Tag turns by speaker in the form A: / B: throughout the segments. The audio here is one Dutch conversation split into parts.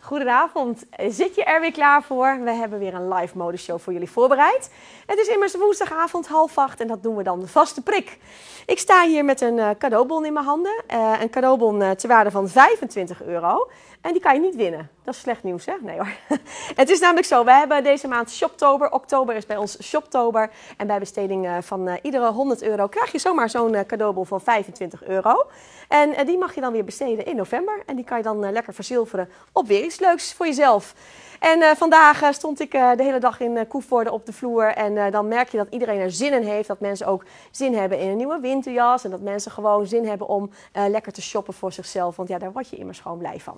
A: Goedenavond, zit je er weer klaar voor? We hebben weer een live modeshow voor jullie voorbereid. Het is immers woensdagavond 7:30 en dat doen we dan de vaste prik. Ik sta hier met een cadeaubon in mijn handen. Een cadeaubon ter waarde van €25. En die kan je niet winnen. Dat is slecht nieuws, hè? Nee hoor. Het is namelijk zo, we hebben deze maand Shoptober. Oktober is bij ons Shoptober. En bij besteding van iedere €100 krijg je zomaar zo'n cadeaubon van €25. En die mag je dan weer besteden in november. En die kan je dan lekker verzilveren op weer iets leuks voor jezelf. En vandaag stond ik de hele dag in Koevoorde op de vloer. En dan merk je dat iedereen er zin in heeft. Dat mensen ook zin hebben in een nieuwe winterjas. En dat mensen gewoon zin hebben om lekker te shoppen voor zichzelf. Want ja, daar word je immers gewoon blij van.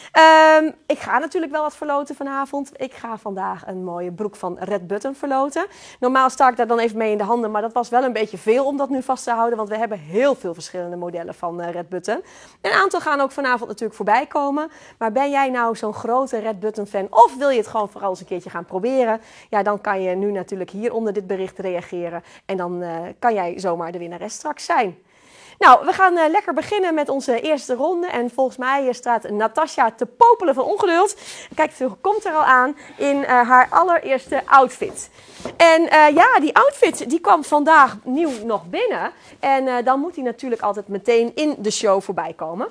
A: Ik ga natuurlijk wel wat verloten vanavond. Ik ga vandaag een mooie broek van Red Button verloten. Normaal sta ik daar dan even mee in de handen. Maar dat was wel een beetje veel om dat nu vast te houden. Want we hebben heel veel verschillende modellen van Red Button. Een aantal gaan ook vanavond natuurlijk voorbij komen. Maar ben jij nou zo'n grote Red Button fan? Of wil je het gewoon vooral eens een keertje gaan proberen? Ja, dan kan je nu natuurlijk hier onder dit bericht reageren. En dan kan jij zomaar de winnares straks zijn. Nou, we gaan lekker beginnen met onze eerste ronde. En volgens mij staat Natasja te popelen van ongeduld. Kijk, ze komt er al aan in haar allereerste outfit. En ja, die outfit die kwam vandaag nieuw nog binnen. En dan moet die natuurlijk altijd meteen in de show voorbij komen.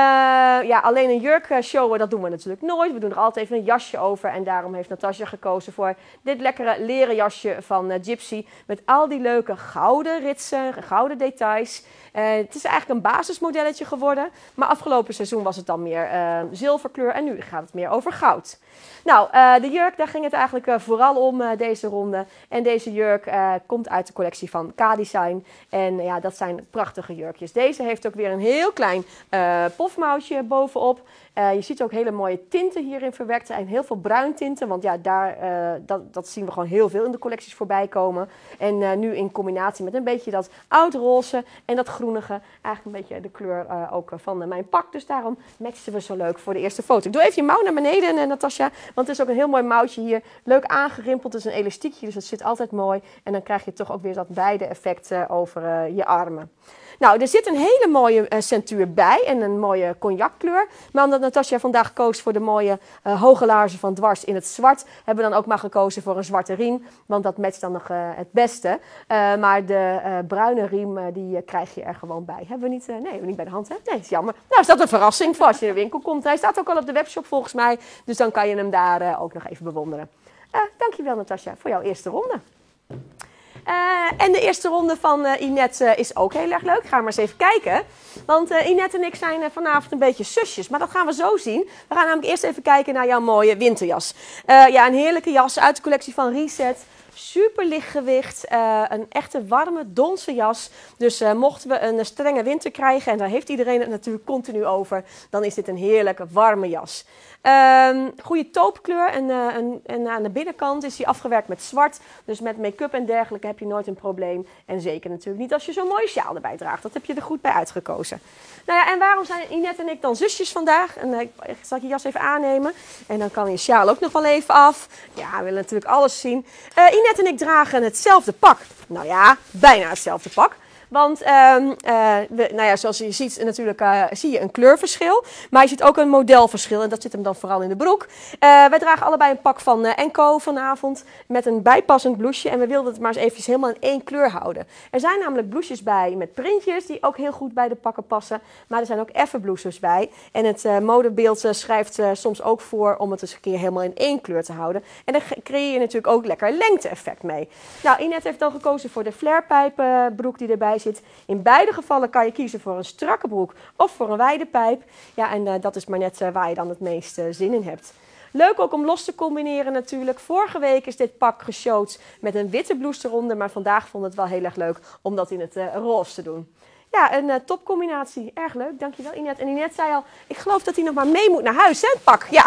A: Ja, alleen een jurk showen, dat doen we natuurlijk nooit. We doen er altijd even een jasje over. En daarom heeft Natasja gekozen voor dit lekkere leren jasje van Gypsy. Met al die leuke gouden ritsen, gouden details. Het is eigenlijk een basismodelletje geworden. Maar afgelopen seizoen was het dan meer zilverkleur. En nu gaat het meer over goud. Nou, de jurk, daar ging het eigenlijk vooral om deze ronde. En deze jurk komt uit de collectie van K-Design. En ja, dat zijn prachtige jurkjes. Deze heeft ook weer een heel klein pofmouwtje bovenop. Je ziet ook hele mooie tinten hierin verwerkt. En heel veel bruin tinten. Want ja, dat zien we gewoon heel veel in de collecties voorbij komen. En nu in combinatie met een beetje dat oud-roze en dat groenige. Eigenlijk een beetje de kleur ook van mijn pak. Dus daarom matchten we zo leuk voor de eerste foto. Ik doe even je mouw naar beneden, Natasja. Want het is ook een heel mooi mouwtje hier. Leuk aangerimpeld. Het is een elastiekje, dus het zit altijd mooi. En dan krijg je toch ook weer dat beide effect over je armen. Nou, er zit een hele mooie centuur bij en een mooie cognackleur. Maar omdat Natasja vandaag koos voor de mooie hoge laarzen van Dwars in het zwart, hebben we dan ook maar gekozen voor een zwarte riem. Want dat matcht dan nog het beste. Maar de bruine riem, die krijg je er gewoon bij. Hebben we niet, nee, hebben we niet bij de hand, hè? Nee, is jammer. Nou, is dat een verrassing voor als je in de winkel komt. Hij staat ook al op de webshop volgens mij. Dus dan kan je hem daar ook nog even bewonderen. Dankjewel, Natasja, voor jouw eerste ronde. En de eerste ronde van Inette is ook heel erg leuk. Ga maar eens even kijken. Want Inette en ik zijn vanavond een beetje zusjes. Maar dat gaan we zo zien. We gaan namelijk eerst even kijken naar jouw mooie winterjas. Ja, een heerlijke jas uit de collectie van Reset. Super licht gewicht. Een echte warme, donse jas. Dus mochten we een strenge winter krijgen, en daar heeft iedereen het natuurlijk continu over, dan is dit een heerlijke, warme jas. Goede taupkleur en aan de binnenkant is hij afgewerkt met zwart. Dus met make-up en dergelijke heb je nooit een probleem. En zeker natuurlijk niet als je zo'n mooie sjaal erbij draagt. Dat heb je er goed bij uitgekozen. Nou ja, en waarom zijn Inette en ik dan zusjes vandaag? En ik zal je jas even aannemen. En dan kan je sjaal ook nog wel even af. Ja, we willen natuurlijk alles zien. Inette en ik dragen hetzelfde pak. Nou ja, bijna hetzelfde pak. Want nou ja, zoals je ziet natuurlijk zie je een kleurverschil. Maar je ziet ook een modelverschil. En dat zit hem dan vooral in de broek. Wij dragen allebei een pak van Enco vanavond. Met een bijpassend blouseje. En we wilden het maar eens even helemaal in één kleur houden. Er zijn namelijk blouses bij met printjes. Die ook heel goed bij de pakken passen. Maar er zijn ook effe blouses bij. En het modebeeld schrijft soms ook voor om het eens een keer helemaal in één kleur te houden. En daar creëer je natuurlijk ook lekker lengte-effect mee. Nou, Inette heeft dan gekozen voor de flarepijpbroek die erbij zit. In beide gevallen kan je kiezen voor een strakke broek of voor een wijde pijp. Ja, en dat is maar net waar je dan het meeste zin in hebt. Leuk ook om los te combineren natuurlijk. Vorige week is dit pak geshowt met een witte blouse eronder. Maar vandaag vond het wel heel erg leuk om dat in het roze te doen. Ja, een topcombinatie. Erg leuk. Dankjewel, Inette. En Inette zei al, ik geloof dat hij nog maar mee moet naar huis, hè, het pak. Ja.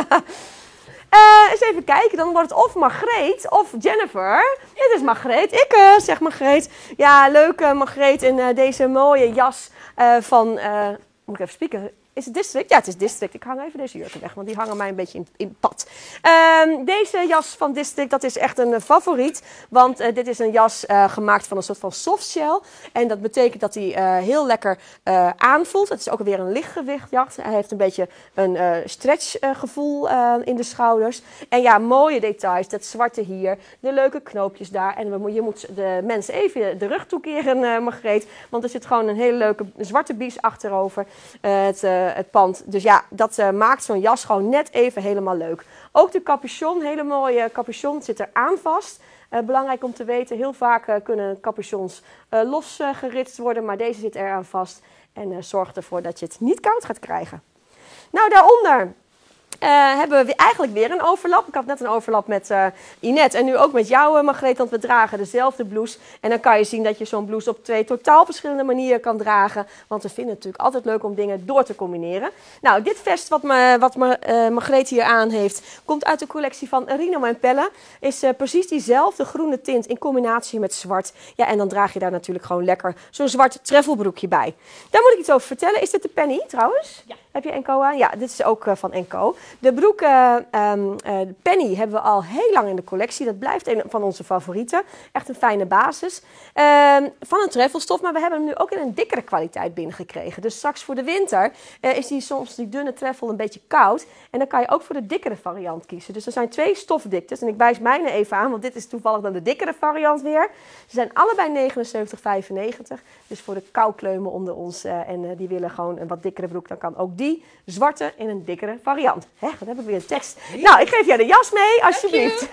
A: Eens even kijken, dan wordt het of Margreet of Jennifer. Dit is Margreet. Ik zeg Margreet. Ja, leuk Margreet in deze mooie jas van... moet ik even spieken? Is het District? Ja, het is District. Ik hang even deze jurken weg, want die hangen mij een beetje in het pad. Deze jas van District, dat is echt een favoriet. Want dit is een jas gemaakt van een soort van softshell. En dat betekent dat hij heel lekker aanvoelt. Het is ook weer een lichtgewicht jas. Hij heeft een beetje een stretchgevoel in de schouders. En ja, mooie details. Dat zwarte hier, de leuke knoopjes daar. En je moet de mensen even de rug toekeren, Margreet. Want er zit gewoon een hele leuke zwarte bies achterover het pand. Dus ja, dat maakt zo'n jas gewoon net even helemaal leuk. Ook de capuchon, hele mooie capuchon, zit er aan vast. Belangrijk om te weten, heel vaak kunnen capuchons losgeritst worden, maar deze zit eraan vast. En zorgt ervoor dat je het niet koud gaat krijgen. Nou, daaronder hebben we eigenlijk weer een overlap. Ik had net een overlap met Inette en nu ook met jou, Margreet, want we dragen dezelfde blouse. En dan kan je zien dat je zo'n blouse op 2 totaal verschillende manieren kan dragen. Want we vinden het natuurlijk altijd leuk om dingen door te combineren. Nou, dit vest wat Margreet hier aan heeft, komt uit de collectie van Rino en Pelle. Is precies diezelfde groene tint in combinatie met zwart. Ja, en dan draag je daar natuurlijk gewoon lekker zo'n zwart treffelbroekje bij. Daar moet ik iets over vertellen. Is dit de Penny trouwens? Ja. Heb je Enco aan? Ja, dit is ook van Enco. De broek Penny hebben we al heel lang in de collectie. Dat blijft een van onze favorieten. Echt een fijne basis. Van een treffelstof, maar we hebben hem nu ook in een dikkere kwaliteit binnengekregen. Dus straks voor de winter is soms die dunne treffel een beetje koud. En dan kan je ook voor de dikkere variant kiezen. Dus er zijn 2 stofdiktes. En ik wijs mijne even aan, want dit is toevallig dan de dikkere variant weer. Ze zijn allebei 79,95. Dus voor de koukleumen onder ons en die willen gewoon een wat dikkere broek, dan kan ook die zwarte in een dikkere variant. Hè, wat heb ik weer een tekst. Nou, ik geef jij de jas mee, alsjeblieft.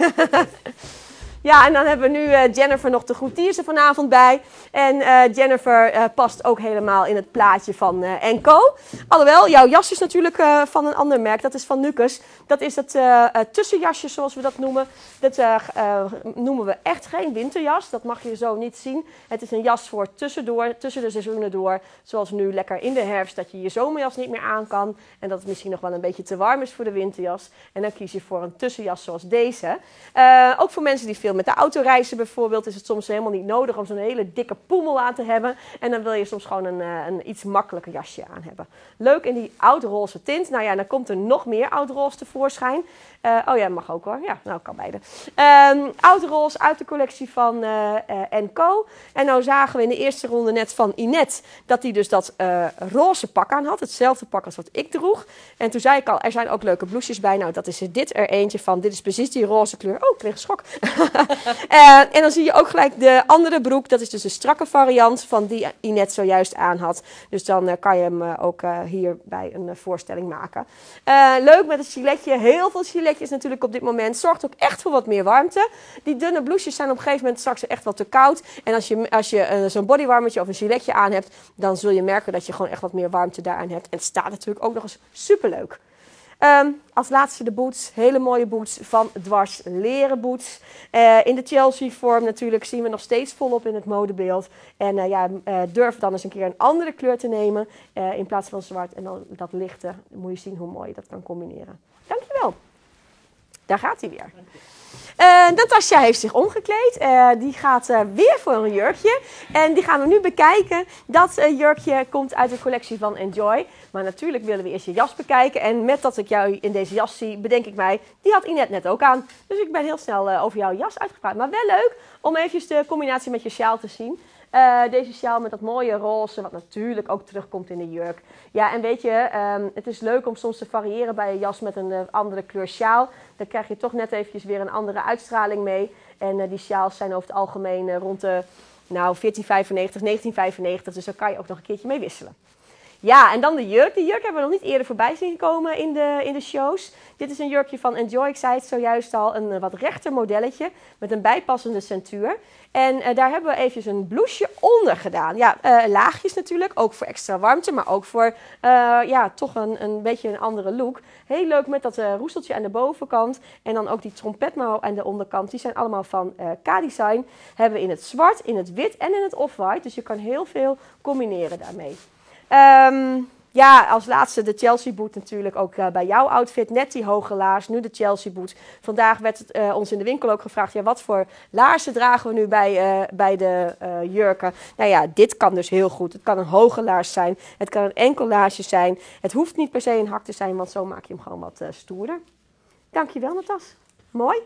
A: Ja, en dan hebben we nu Jennifer nog de goedierse vanavond bij. En Jennifer past ook helemaal in het plaatje van Enco. Alhoewel, jouw jas is natuurlijk van een ander merk. Dat is van Nukus. Dat is het tussenjasje, zoals we dat noemen. Dat noemen we echt geen winterjas. Dat mag je zo niet zien. Het is een jas voor tussendoor, tussen de seizoenen door. Zoals nu lekker in de herfst, dat je je zomerjas niet meer aan kan. En dat het misschien nog wel een beetje te warm is voor de winterjas. En dan kies je voor een tussenjas zoals deze. Ook voor mensen die veel met de auto reizen bijvoorbeeld, is het soms helemaal niet nodig om zo'n hele dikke poemel aan te hebben. En dan wil je soms gewoon een iets makkelijker jasje aan hebben. Leuk in die oudroze tint. Nou ja, dan komt er nog meer oudroze tevoorschijn. Oh ja, mag ook hoor. Ja, nou kan beide. Oudroze uit de collectie van Enco. En nou zagen we in de eerste ronde net van Inette dat hij dus dat roze pak aan had. Hetzelfde pak als wat ik droeg. En toen zei ik al, er zijn ook leuke blouses bij. Nou, dat is er dit er eentje van. Dit is precies die roze kleur. Oh, ik kreeg een schok. En dan zie je ook gelijk de andere broek. Dat is dus de strakke variant van die Inette zojuist aan had. Dus dan kan je hem ook hierbij een voorstelling maken. Leuk met het giletje. Heel veel giletjes natuurlijk op dit moment. Zorgt ook echt voor wat meer warmte. Die dunne blouses zijn op een gegeven moment straks echt wel te koud. En als je zo'n bodywarmertje of een giletje aan hebt, dan zul je merken dat je gewoon echt wat meer warmte daaraan hebt. En het staat natuurlijk ook nog eens superleuk. Als laatste de boots. Hele mooie boots van Dwars. Leren boots. In de Chelsea vorm natuurlijk zien we nog steeds volop in het modebeeld. En durf dan eens een keer een andere kleur te nemen. In plaats van zwart. En dan dat lichte. Dan moet je zien hoe mooi je dat kan combineren. Dankjewel. Daar gaat hij weer. Natasja heeft zich omgekleed. Die gaat weer voor een jurkje. En die gaan we nu bekijken. Dat jurkje komt uit de collectie van Enjoy. Maar natuurlijk willen we eerst je jas bekijken. En met dat ik jou in deze jas zie, bedenk ik mij, die had Inette net ook aan. Dus ik ben heel snel over jouw jas uitgepraat. Maar wel leuk om eventjes de combinatie met je sjaal te zien. Deze sjaal met dat mooie roze, wat natuurlijk ook terugkomt in de jurk. Ja, en weet je, het is leuk om soms te variëren bij een jas met een andere kleur sjaal. Dan krijg je toch net eventjes weer een andere uitstraling mee. En die sjaals zijn over het algemeen rond de 14,95, 19,95. Dus daar kan je ook nog een keertje mee wisselen. Ja, en dan de jurk. De jurk hebben we nog niet eerder voorbij zien komen in de shows. Dit is een jurkje van Enjoy. Ik zei het zojuist al, een wat rechter modelletje met een bijpassende centuur. En daar hebben we eventjes een blouseje onder gedaan. Ja, laagjes natuurlijk, ook voor extra warmte, maar ook voor toch een beetje een andere look. Heel leuk met dat roesteltje aan de bovenkant en dan ook die trompetmouw aan de onderkant. Die zijn allemaal van K-Design. Hebben we in het zwart, in het wit en in het off-white. Dus je kan heel veel combineren daarmee. Ja, als laatste de Chelsea boot natuurlijk ook bij jouw outfit. Net die hoge laars, nu de Chelsea boot. Vandaag werd het ons in de winkel ook gevraagd, ja, wat voor laarzen dragen we nu bij de jurken? Nou ja, dit kan dus heel goed. Het kan een hoge laars zijn, het kan een enkel laarsje zijn. Het hoeft niet per se een hak te zijn, want zo maak je hem gewoon wat stoerder. Dankjewel, Natas. Mooi.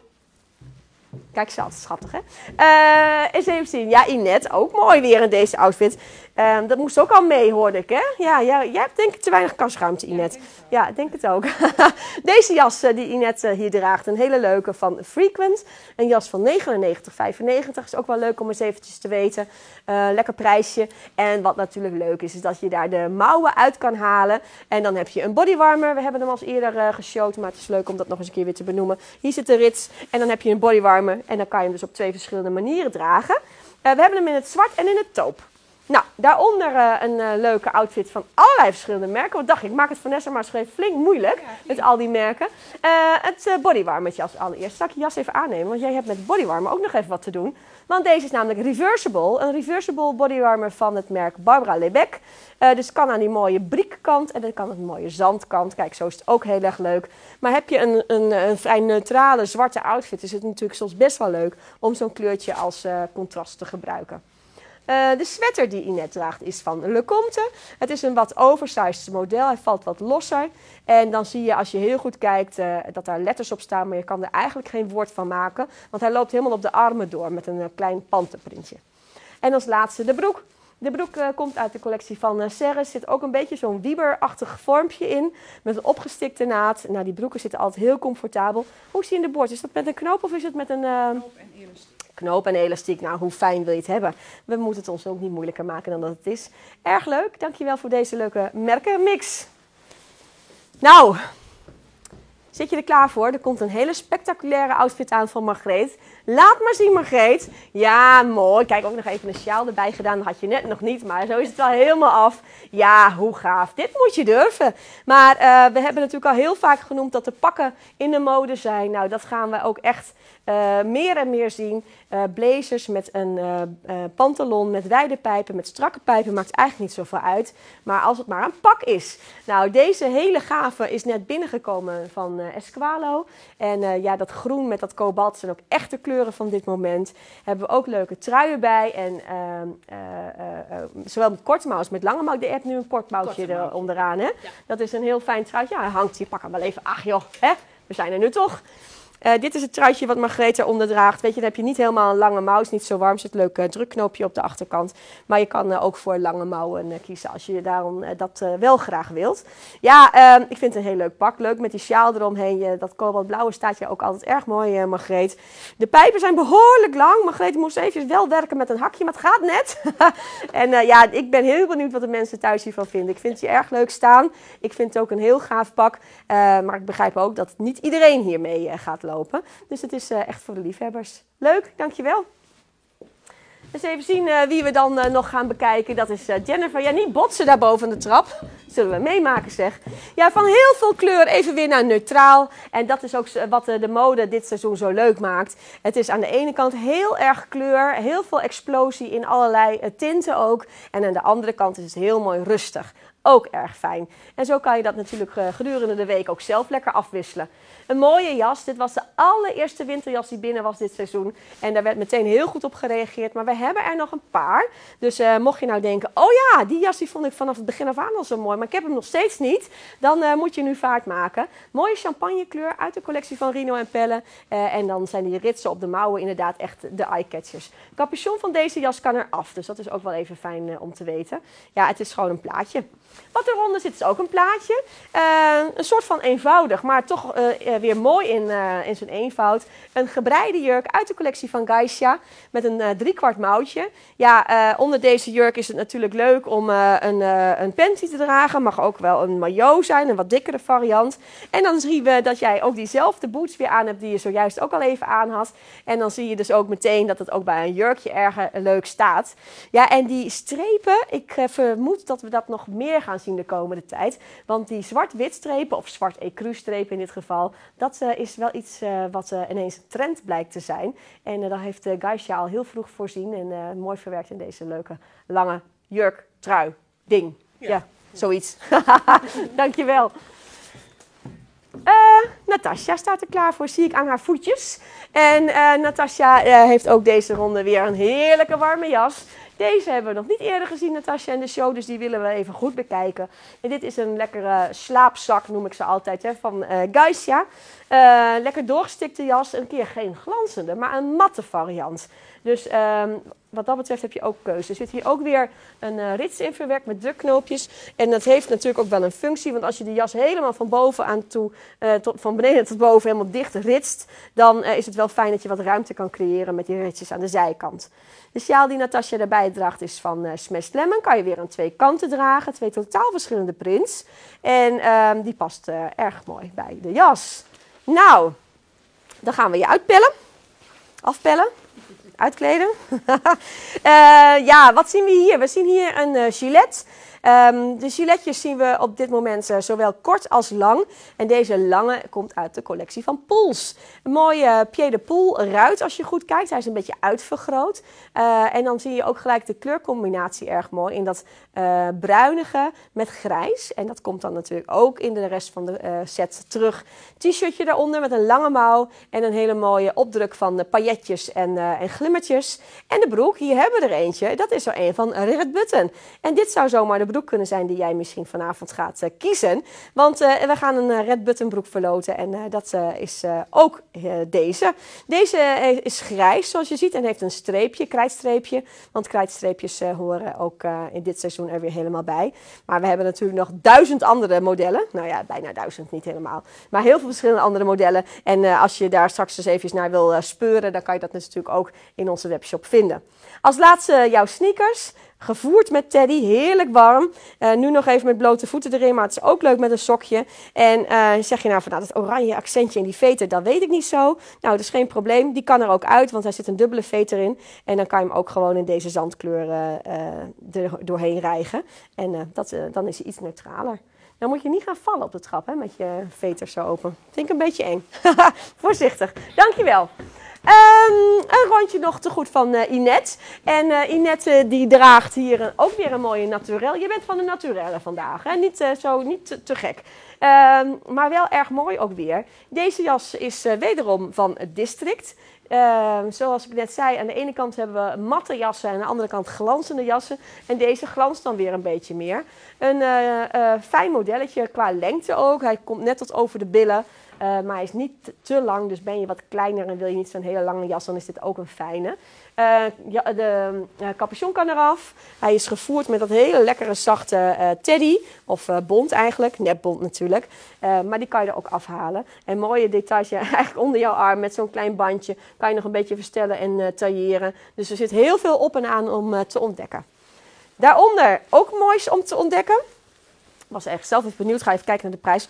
A: Kijk, ze altijd schattig, hè? Eens even zien. Ja, Inet, ook mooi weer in deze outfit. Dat moest ook al mee, hoorde ik, hè? Ja, jij hebt denk ik te weinig kasruimte, Inet. Ja, ik denk het ook. Deze jas die Inet hier draagt, een hele leuke van Frequent. Een jas van 99,95. Is ook wel leuk om eens eventjes te weten. Lekker prijsje. En wat natuurlijk leuk is dat je daar de mouwen uit kan halen. En dan heb je een bodywarmer. We hebben hem al eerder geshowd, maar het is leuk om dat nog eens een keer weer te benoemen. Hier zit de rits en dan heb je een bodywarmer. En dan kan je hem dus op 2 verschillende manieren dragen. We hebben hem in het zwart en in het taupe. Nou, daaronder een leuke outfit van allerlei verschillende merken. Wat dacht ik, maak het Vanessa maar eens flink moeilijk met al die merken. Het bodywarmertje als allereerst. Zal ik je jas even aannemen, want jij hebt met bodywarmer ook nog even wat te doen. Want deze is namelijk reversible. Een reversible bodywarmer van het merk Barbara Lebec. Dus het kan aan die mooie briekkant en dan kan het een mooie zandkant. Kijk, zo is het ook heel erg leuk. Maar heb je een vrij neutrale zwarte outfit, is het natuurlijk soms best wel leuk om zo'n kleurtje als contrast te gebruiken. De sweater die Inet draagt is van Le Comte. Het is een wat oversized model. Hij valt wat losser. En dan zie je als je heel goed kijkt dat daar letters op staan. Maar je kan er eigenlijk geen woord van maken. Want hij loopt helemaal op de armen door met een klein pantenprintje. En als laatste de broek. De broek komt uit de collectie van Serres. Er zit ook een beetje zo'n wieberachtig vormpje in. Met een opgestikte naad. Nou, die broeken zitten altijd heel comfortabel. Hoe zie je in de boord? Is dat met een knoop of is het met een... knoop en elastiek. Knoop en elastiek. Nou, hoe fijn wil je het hebben? We moeten het ons ook niet moeilijker maken dan dat het is. Erg leuk. Dankjewel voor deze leuke merkenmix. Nou, zit je er klaar voor? Er komt een hele spectaculaire outfit aan van Margreet. Laat maar zien, Margreet. Ja, mooi. Kijk, ook nog even een sjaal erbij gedaan. Dat had je net nog niet, maar zo is het wel helemaal af. Ja, hoe gaaf. Dit moet je durven. Maar we hebben natuurlijk al heel vaak genoemd dat de pakken in de mode zijn. Nou, dat gaan we ook echt meer en meer zien. Blazers met een pantalon, met wijde pijpen, met strakke pijpen. Maakt eigenlijk niet zoveel uit. Maar als het maar een pak is. Nou, deze hele gave is net binnengekomen van Esqualo. En ja, dat groen met dat kobalt zijn ook echte kleuren van dit moment. Hebben we ook leuke truien bij. En zowel met korte mouw als met lange mouw. Je hebt nu een kort mouwtje er onderaan. Hè? Ja. Dat is een heel fijn truitje. Ja, hij hangt hier. Pak hem wel even. Ach joh, hè? We zijn er nu toch. Dit is het truitje wat Margreet eronder draagt. Weet je, dan heb je niet helemaal een lange mouw. Is niet zo warm. Er zit een leuk drukknoopje op de achterkant. Maar je kan ook voor lange mouwen kiezen als je daarom dat wel graag wilt. Ja, ik vind het een heel leuk pak. Leuk met die sjaal eromheen. Dat kobaltblauwe staat je ook altijd erg mooi, Margreet. De pijpen zijn behoorlijk lang. Margreet moest even wel werken met een hakje, maar het gaat net. En ja, ik ben heel benieuwd wat de mensen thuis hiervan vinden. Ik vind het erg leuk staan. Ik vind het ook een heel gaaf pak. Maar ik begrijp ook dat niet iedereen hiermee gaat lopen. Dus het is echt voor de liefhebbers. Leuk, dankjewel. Dus even zien wie we dan nog gaan bekijken. Dat is Jennifer. Ja, niet botsen daar boven de trap. Zullen we meemaken, zeg. Ja, van heel veel kleur even weer naar neutraal. En dat is ook wat de mode dit seizoen zo leuk maakt. Het is aan de ene kant heel erg kleur. Heel veel explosie in allerlei tinten ook. En aan de andere kant is het heel mooi rustig. Ook erg fijn. En zo kan je dat natuurlijk gedurende de week ook zelf lekker afwisselen. Een mooie jas. Dit was de allereerste winterjas die binnen was dit seizoen. En daar werd meteen heel goed op gereageerd. Maar we hebben er nog een paar. Dus mocht je nou denken, oh ja, die jas die vond ik vanaf het begin af aan al zo mooi. Maar ik heb hem nog steeds niet. Dan moet je nu vaart maken. Mooie champagnekleur uit de collectie van Rino en Pelle. En dan zijn die ritsen op de mouwen inderdaad echt de eyecatchers. Het capuchon van deze jas kan eraf. Dus dat is ook wel even fijn om te weten. Ja, het is gewoon een plaatje. Wat eronder zit is ook een plaatje. Een soort van eenvoudig, maar toch weer mooi in zijn eenvoud. Een gebreide jurk uit de collectie van Geisha met een 3/4 mouwtje. Ja, onder deze jurk is het natuurlijk leuk om een panty te dragen. Mag ook wel een maillot zijn, een wat dikkere variant. En dan zien we dat jij ook diezelfde boots weer aan hebt die je zojuist ook al even aan had. En dan zie je dus ook meteen dat het ook bij een jurkje erg leuk staat. Ja, en die strepen, ik vermoed dat we dat nog meer gaan zien de komende tijd. Want die zwart-wit strepen, of zwart ecru strepen in dit geval, dat is wel iets wat ineens een trend blijkt te zijn. En daar heeft Geisha al heel vroeg voorzien en mooi verwerkt in deze leuke lange jurk, trui, ding. Ja. Zoiets. Dankjewel. Natasja staat er klaar voor, zie ik aan haar voetjes. En Natasja heeft ook deze ronde weer een heerlijke warme jas. Deze hebben we nog niet eerder gezien, Natasja, in de show, dus die willen we even goed bekijken. En dit is een lekkere slaapzak, noem ik ze altijd, hè, van Geisha. Lekker doorgestikte jas, een keer geen glanzende, maar een matte variant. Dus wat dat betreft heb je ook keuze. Er zit hier ook weer een rits in verwerkt met drukknoopjes. En dat heeft natuurlijk ook wel een functie. Want als je de jas helemaal van boven aan toe, van beneden tot boven helemaal dicht ritst, dan is het wel fijn dat je wat ruimte kan creëren met die ritsjes aan de zijkant. De sjaal die Natasja erbij draagt is van Smashed Lemon. Kan je weer aan twee kanten dragen. Twee totaal verschillende prints. En die past erg mooi bij de jas. Nou, dan gaan we je uitpellen. Afpellen. Uitkleden. Ja, wat zien we hier? We zien hier een gilet. De giletjes zien we op dit moment zowel kort als lang. En deze lange komt uit de collectie van Poels. Een mooie pied de poel ruit als je goed kijkt. Hij is een beetje uitvergroot. En dan zie je ook gelijk de kleurcombinatie erg mooi in dat bruinige met grijs. En dat komt dan natuurlijk ook in de rest van de set terug. T-shirtje daaronder met een lange mouw en een hele mooie opdruk van pailletjes en glimmertjes. En de broek, hier hebben we er eentje. Dat is er een van Red Button. En dit zou zomaar de broek kunnen zijn die jij misschien vanavond gaat kiezen. Want we gaan een Red Button broek verloten en dat is ook deze. Deze is grijs zoals je ziet en heeft een streepje, krijtstreepje. Want krijtstreepjes horen ook in dit seizoen er weer helemaal bij. Maar we hebben natuurlijk nog 1000 andere modellen. Nou ja, bijna 1000, niet helemaal. Maar heel veel verschillende andere modellen. En als je daar straks eens even naar wil speuren, dan kan je dat natuurlijk ook in onze webshop vinden. Als laatste jouw sneakers. Gevoerd met teddy, heerlijk warm. Nu nog even met blote voeten erin, maar het is ook leuk met een sokje. En zeg je nou van dat oranje accentje in die veter, dat weet ik niet zo. Nou, dat is geen probleem. Die kan er ook uit, want hij zit een dubbele veter in. En dan kan je hem ook gewoon in deze zandkleur er doorheen rijgen. En dan is hij iets neutraler. Dan moet je niet gaan vallen op de trap hè, met je veters zo open. Vind ik een beetje eng. Voorzichtig. Dankjewel. Een rondje nog te goed van Inette. En Inette die draagt hier ook weer een mooie naturel. Je bent van de naturelle vandaag, hè? Niet te gek. Maar wel erg mooi ook weer. Deze jas is wederom van District. Zoals ik net zei, aan de ene kant hebben we matte jassen en aan de andere kant glanzende jassen. En deze glanst dan weer een beetje meer. Een fijn modelletje qua lengte ook. Hij komt net tot over de billen. Maar hij is niet te lang, dus ben je wat kleiner en wil je niet zo'n hele lange jas, dan is dit ook een fijne. De capuchon kan eraf. Hij is gevoerd met dat hele lekkere zachte teddy, of bont eigenlijk, nepbont natuurlijk. Maar die kan je er ook afhalen. En mooie details eigenlijk onder jouw arm met zo'n klein bandje kan je nog een beetje verstellen en tailleren. Dus er zit heel veel op en aan om te ontdekken. Daaronder ook moois om te ontdekken. Ik was echt zelf even benieuwd. Ga even kijken naar de prijs.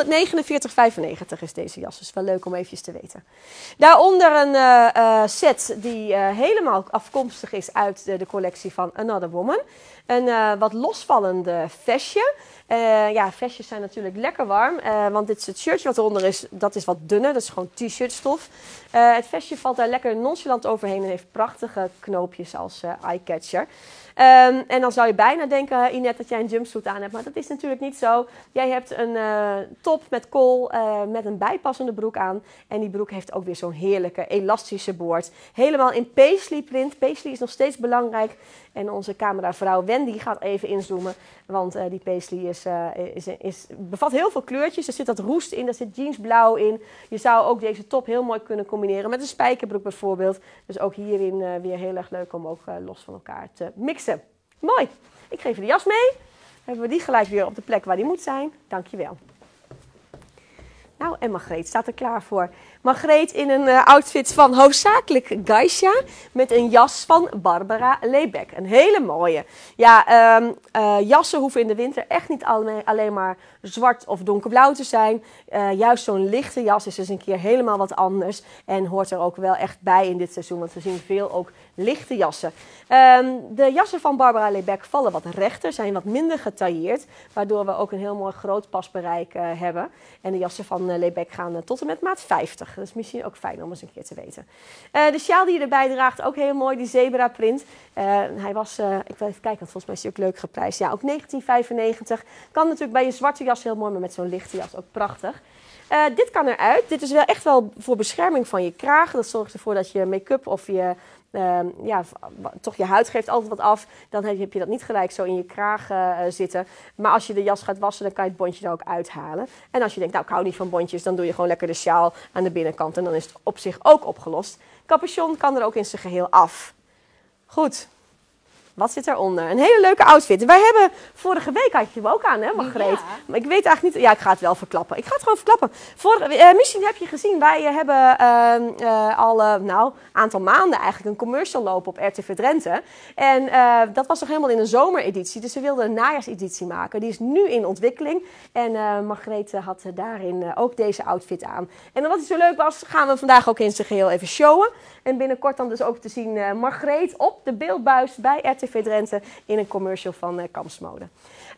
A: 149,95 is deze jas. Dus wel leuk om eventjes te weten. Daaronder een set die helemaal afkomstig is uit de collectie van Another Woman. Een wat losvallende vestje. Ja, vestjes zijn natuurlijk lekker warm. Want dit is het shirtje wat eronder is, dat is wat dunner. Dat is gewoon t-shirt stof. Het vestje valt daar lekker nonchalant overheen en heeft prachtige knoopjes als eyecatcher. En dan zou je bijna denken, Inette, dat jij een jumpsuit aan hebt. Maar dat is natuurlijk niet zo. Jij hebt een top met kool met een bijpassende broek aan. En die broek heeft ook weer zo'n heerlijke elastische boord. Helemaal in paisley print. Paisley is nog steeds belangrijk. En onze cameravrouw Wendy gaat even inzoomen. Want die paisley bevat heel veel kleurtjes. Er zit dat roest in, er zit jeansblauw in. Je zou ook deze top heel mooi kunnen combineren met een spijkerbroek bijvoorbeeld. Dus ook hierin weer heel erg leuk om ook los van elkaar te mixen. Mooi. Ik geef je de jas mee. Dan hebben we die gelijk weer op de plek waar die moet zijn. Dankjewel. Nou, en Margreet staat er klaar voor. Margreet in een outfit van hoofdzakelijk Geisha met een jas van Barbara Lebeck. Een hele mooie. Ja, jassen hoeven in de winter echt niet alleen maar zwart of donkerblauw te zijn. Juist zo'n lichte jas is dus een keer helemaal wat anders. En hoort er ook wel echt bij in dit seizoen, want we zien veel ook lichte jassen. De jassen van Barbara Lebeck vallen wat rechter, zijn wat minder getailleerd. Waardoor we ook een heel mooi groot pasbereik hebben. En de jassen van van Lebec gaan tot en met maat 50. Dat is misschien ook fijn om eens een keer te weten. De sjaal die je erbij draagt, ook heel mooi, die zebra print. Hij was, ik wil even kijken, want volgens mij is hij ook leuk geprijsd. Ja, ook 1995. Kan natuurlijk bij je zwarte jas heel mooi, maar met zo'n lichte jas ook prachtig. Dit kan eruit. Dit is wel echt wel voor bescherming van je kraag. Dat zorgt ervoor dat je make-up of je... toch je huid geeft altijd wat af. Dan heb je dat niet gelijk zo in je kraag zitten. Maar als je de jas gaat wassen, dan kan je het bondje er ook uithalen. En als je denkt, nou ik hou niet van bondjes, dan doe je gewoon lekker de sjaal aan de binnenkant. En dan is het op zich ook opgelost. Capuchon kan er ook in zijn geheel af. Goed. Wat zit eronder? Een hele leuke outfit. Wij hebben vorige week, had je hem ook aan, hè Margreet? Ja. Maar ik weet eigenlijk niet... Ja, ik ga het wel verklappen. Ik ga het gewoon verklappen. Misschien heb je gezien, wij hebben al een aantal maanden eigenlijk een commercial lopen op RTV Drenthe. En dat was nog helemaal in een zomereditie. Dus we wilden een najaarseditie maken. Die is nu in ontwikkeling. En Margreet had daarin ook deze outfit aan. En omdat het zo leuk was, gaan we vandaag ook in zijn geheel even showen. En binnenkort dan dus ook te zien Margreet op de beeldbuis bij RTV Drenthe in een commercial van Kamsmode.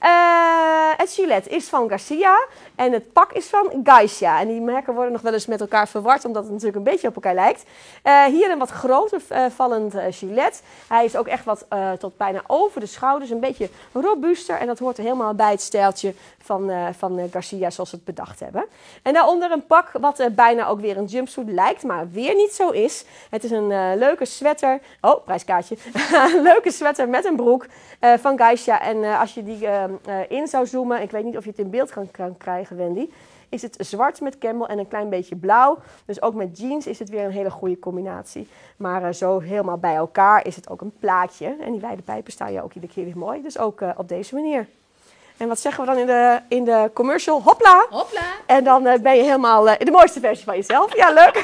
A: Het gilet is van Garcia en het pak is van Geisha. En die merken worden nog wel eens met elkaar verward, omdat het natuurlijk een beetje op elkaar lijkt. Hier een wat groter vallend gilet. Hij is ook echt wat tot bijna over de schouders, een beetje robuuster. En dat hoort er helemaal bij het stijltje van Garcia zoals we het bedacht hebben. En daaronder een pak wat bijna ook weer een jumpsuit lijkt, maar weer niet zo is. Het is een leuke sweater. Oh, prijskaartje. Een leuke sweater met een broek van Geisha. En als je die in zou zoomen, ik weet niet of je het in beeld kan krijgen, Wendy, is het zwart met camel en een klein beetje blauw. Dus ook met jeans is het weer een hele goede combinatie. Maar zo helemaal bij elkaar is het ook een plaatje. En die wijde pijpen staan je ook iedere keer weer mooi. Dus ook op deze manier. En wat zeggen we dan in de commercial? Hopla! Hopla! En dan ben je helemaal de mooiste versie van jezelf. Ja, leuk!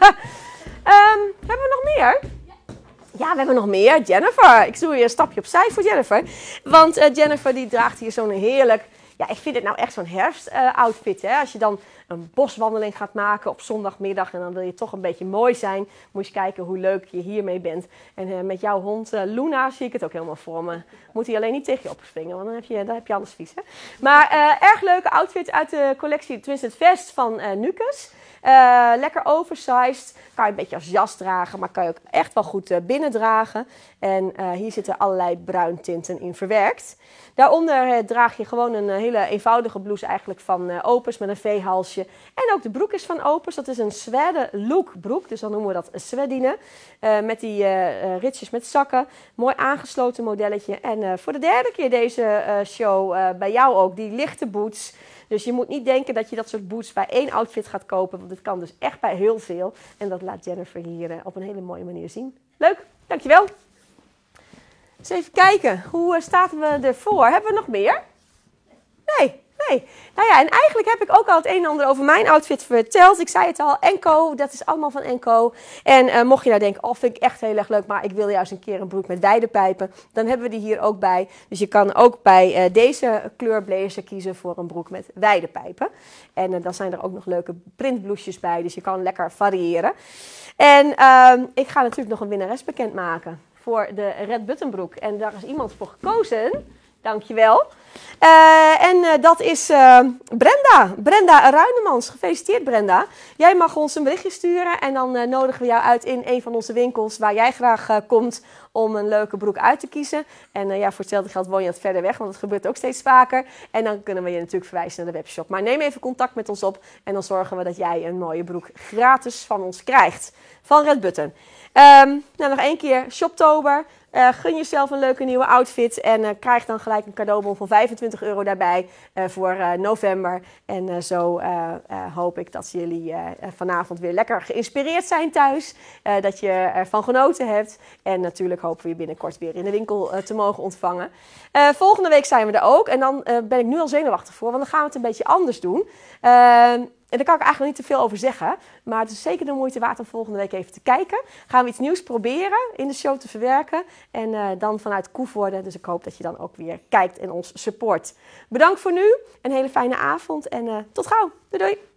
A: Hebben we nog meer? Ja, we hebben nog meer. Jennifer. Ik doe weer een stapje opzij voor Jennifer. Want Jennifer die draagt hier zo'n heerlijk... Ja, ik vind het nou echt zo'n herfstoutfit. Hè? Als je dan een boswandeling gaat maken op zondagmiddag en dan wil je toch een beetje mooi zijn, moet je kijken hoe leuk je hiermee bent. En met jouw hond Luna zie ik het ook helemaal voor me. Moet hij alleen niet tegen je opspringen, want dan heb je alles vies. Hè? Maar erg leuke outfit uit de collectie, tenminste het vest van Nukus. Lekker oversized. Kan je een beetje als jas dragen, maar kan je ook echt wel goed binnen dragen. En hier zitten allerlei bruintinten in verwerkt. Daaronder draag je gewoon een hele eenvoudige blouse eigenlijk van Opus met een V-halsje. En ook de broek is van Opus. Dat is een Swede look broek, dus dan noemen we dat een Swedine. Met die ritsjes met zakken. Mooi aangesloten modelletje. En voor de derde keer deze show bij jou ook die lichte boots. Dus je moet niet denken dat je dat soort boots bij één outfit gaat kopen. Want het kan dus echt bij heel veel. En dat laat Jennifer hier op een hele mooie manier zien. Leuk, dankjewel. Eens even kijken, hoe staan we ervoor? Hebben we nog meer? Nee. Nou ja, en eigenlijk heb ik ook al het een en ander over mijn outfit verteld. Ik zei het al, Enco, dat is allemaal van Enco. En mocht je nou denken, oh vind ik echt heel erg leuk, maar ik wil juist een keer een broek met wijde pijpen. Dan hebben we die hier ook bij. Dus je kan ook bij deze kleur blazer kiezen voor een broek met wijde pijpen. En dan zijn er ook nog leuke printblouses bij, dus je kan lekker variëren. En ik ga natuurlijk nog een winnares bekendmaken voor de Red Button broek. En daar is iemand voor gekozen. Dankjewel. Dat is Brenda Ruinemans. Gefeliciteerd Brenda. Jij mag ons een berichtje sturen en dan nodigen we jou uit in een van onze winkels waar jij graag komt om een leuke broek uit te kiezen. En voor hetzelfde geld woon je wat verder weg, want dat gebeurt ook steeds vaker. En dan kunnen we je natuurlijk verwijzen naar de webshop. Maar neem even contact met ons op en dan zorgen we dat jij een mooie broek gratis van ons krijgt. Van Red Button. Nog één keer, Shoptober. Gun jezelf een leuke nieuwe outfit en krijg dan gelijk een cadeaubon van €25 daarbij voor november. En zo hoop ik dat jullie vanavond weer lekker geïnspireerd zijn thuis. Dat je ervan genoten hebt. En natuurlijk hopen we je binnenkort weer in de winkel te mogen ontvangen. Volgende week zijn we er ook. En dan ben ik nu al zenuwachtig voor, want dan gaan we het een beetje anders doen. En daar kan ik eigenlijk niet te veel over zeggen. Maar het is zeker de moeite waard om volgende week even te kijken. Gaan we iets nieuws proberen in de show te verwerken. En dan vanuit Koevoorde. Dus ik hoop dat je dan ook weer kijkt en ons support. Bedankt voor nu. Een hele fijne avond. En tot gauw. Doei doei.